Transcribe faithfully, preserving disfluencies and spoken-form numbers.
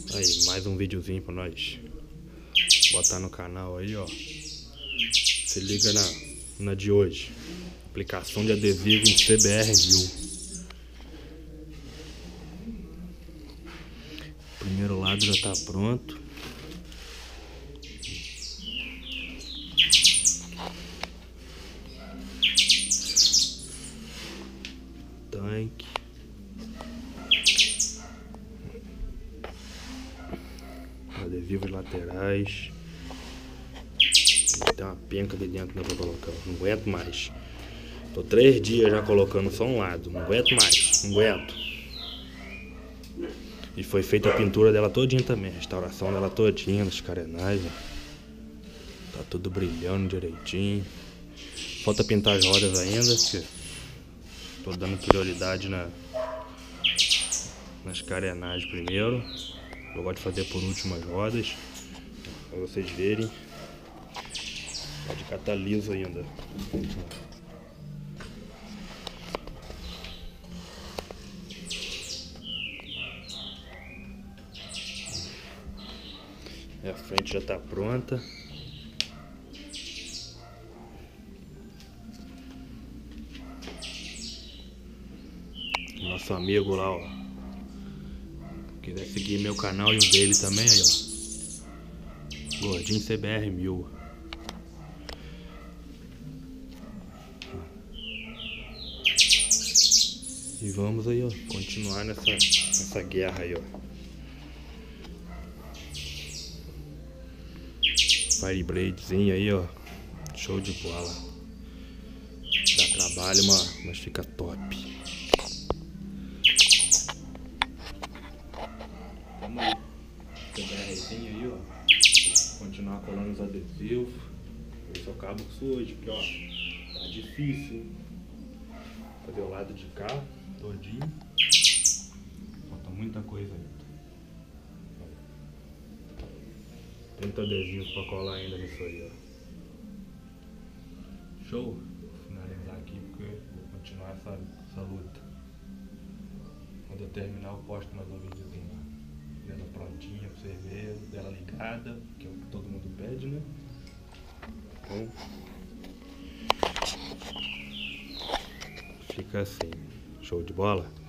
Aí, mais um videozinho pra nós botar no canal aí, ó. Se liga na, na de hoje. Aplicação de adesivo em C B R mil. Primeiro lado já tá pronto. Tanque. Adesivos laterais. Tem uma penca ali dentro, né, pra colocar. Não aguento mais. Tô três dias já colocando só um lado. Não aguento mais. Não aguento. E foi feita a pintura dela todinha também. A restauração dela todinha nas carenagens. Tá tudo brilhando direitinho. Falta pintar as rodas ainda, porque tô dando prioridade na, nas carenagens primeiro. Eu gosto de fazer por último as rodas, pra vocês verem. Pode catar liso ainda. A frente já tá pronta. Nosso amigo lá, ó, quiser seguir meu canal e o dele também, aí, ó, Gordinho C B R mil. E vamos aí, ó, continuar nessa, nessa guerra aí, ó. Firebladezinho aí, ó, show de bola. Dá trabalho, mas, mas fica top. Vamos aí, CBRzinho aí, ó, continuar colando os adesivos. Ver se eu acabo com isso hoje, porque, ó, tá difícil fazer o lado de cá todinho. Falta muita coisa ainda. trinta adesivos pra colar ainda nisso aí, ó. Show? Vou finalizar aqui porque vou continuar essa, essa luta. Quando eu terminar eu posto mais um videozinho lá. Dela prontinha pra você ver, dela ligada, que é o que todo mundo pede, né? Então fica assim. Show de bola?